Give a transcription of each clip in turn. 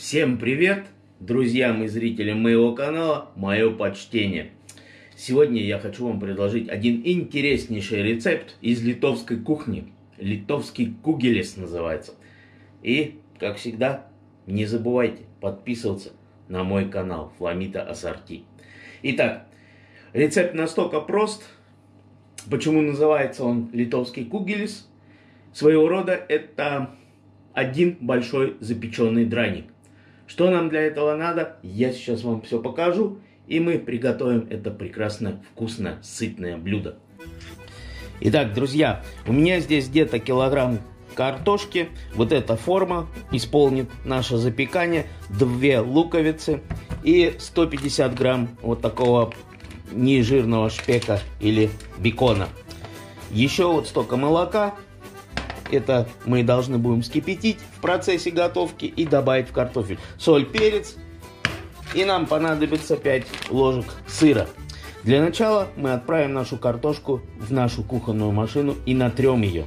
Всем привет, друзьям и зрителям моего канала, мое почтение. Сегодня я хочу вам предложить один интереснейший рецепт из литовской кухни. Литовский кугелес называется. И, как всегда, не забывайте подписываться на мой канал Фламита Ассорти. Итак, рецепт настолько прост. Почему называется он литовский кугелес? Своего рода это один большой запеченный драник. Что нам для этого надо, я сейчас вам все покажу, и мы приготовим это прекрасно вкусное, сытное блюдо. Итак, друзья, у меня здесь где-то килограмм картошки. Вот эта форма исполнит наше запекание. 2 луковицы и 150 грамм вот такого нежирного шпека или бекона. Еще вот столько молока. Это мы должны будем вскипятить в процессе готовки и добавить в картофель. Соль, перец. И нам понадобится 5 ложек сыра. Для начала мы отправим нашу картошку в нашу кухонную машину и натрем ее.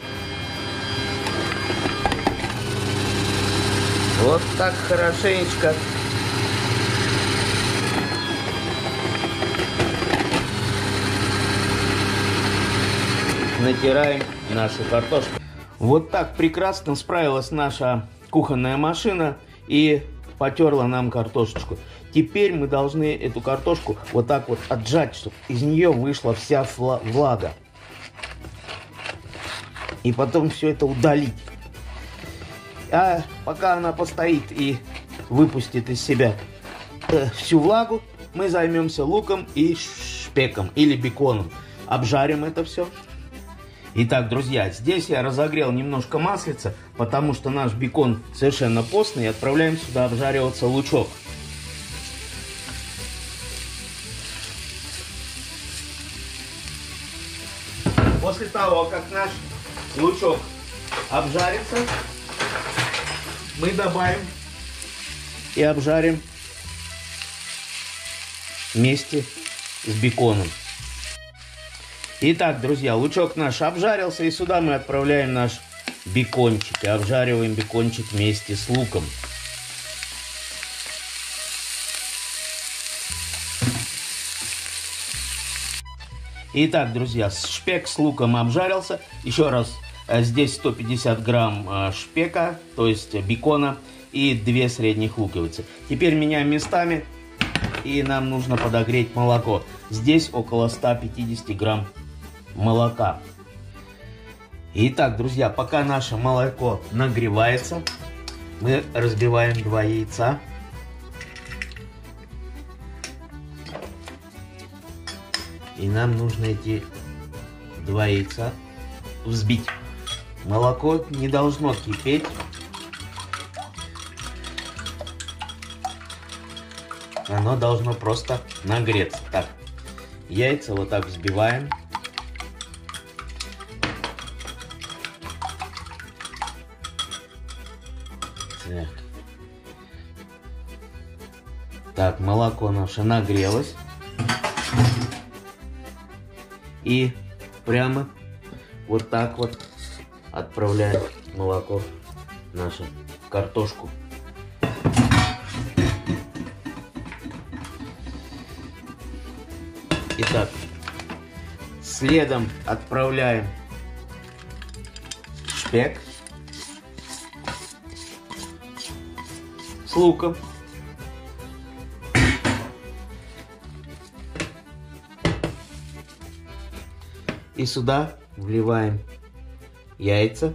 Вот так хорошенечко. Натираем нашу картошку. Вот так прекрасно справилась наша кухонная машина и потерла нам картошечку. Теперь мы должны эту картошку вот так вот отжать, чтобы из нее вышла вся влага. И потом все это удалить. А пока она постоит и выпустит из себя всю влагу, мы займемся луком и шпеком или беконом. Обжарим это все. Итак, друзья, здесь я разогрел немножко маслица, потому что наш бекон совершенно постный, и отправляем сюда обжариваться лучок. После того, как наш лучок обжарится, мы добавим и обжарим вместе с беконом. Итак, друзья, лучок наш обжарился, и сюда мы отправляем наш бекончик. И обжариваем бекончик вместе с луком. Итак, друзья, шпек с луком обжарился. Еще раз, здесь 150 грамм шпека, то есть бекона, и 2 средних луковицы. Теперь меняем местами, и нам нужно подогреть молоко. Здесь около 150 грамм молока. Итак, друзья, пока наше молоко нагревается, мы разбиваем 2 яйца. И нам нужно эти 2 яйца взбить. Молоко не должно кипеть. Оно должно просто нагреться. Так, яйца вот так взбиваем. Так, молоко наше нагрелось. И прямо вот так вот отправляем молоко в нашу картошку. Итак, следом отправляем шпек с луком. И сюда вливаем яйца.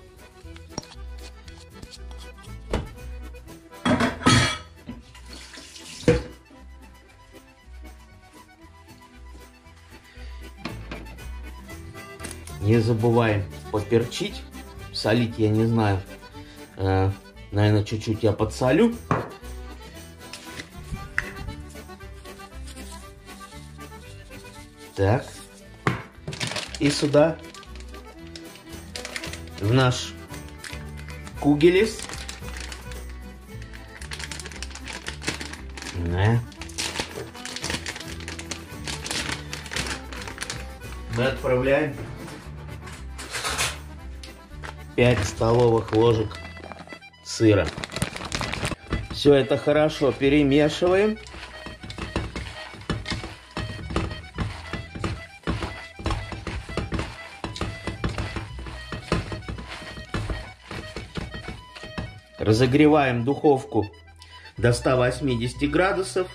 Не забываем поперчить. Солить я не знаю. Наверное, чуть-чуть я подсолю. Так. И сюда в наш кугелес мы отправляем 5 столовых ложек сыра. Все это хорошо перемешиваем. Разогреваем духовку до 180 градусов.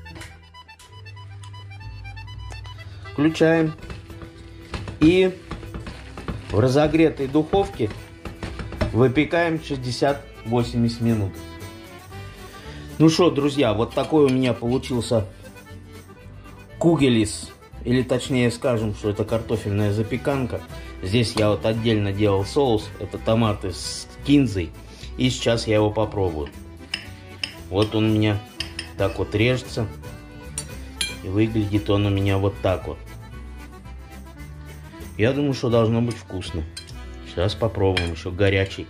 Включаем. И в разогретой духовке выпекаем 60-80 минут. Ну что, друзья, вот такой у меня получился кугелис. Или точнее скажем, что это картофельная запеканка. Здесь я вот отдельно делал соус. Это томаты с кинзой. И сейчас я его попробую. Вот он у меня так вот режется. И выглядит он у меня вот так вот. Я думаю, что должно быть вкусно. Сейчас попробуем. Еще горячий.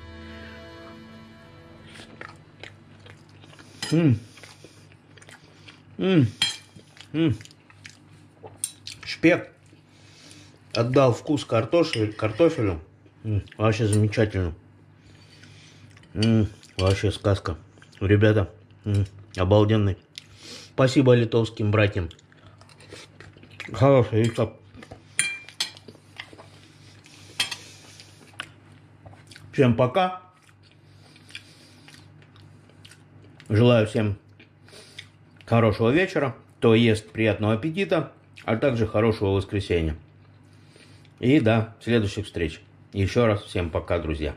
Шпек отдал вкус картофелю. Вообще замечательно. Вообще сказка. Ребята, обалденный. Спасибо литовским братьям. Хороший рецепт. Всем пока. Желаю всем хорошего вечера. Кто ест, приятного аппетита. А также хорошего воскресенья. И до следующих встреч. Еще раз всем пока, друзья.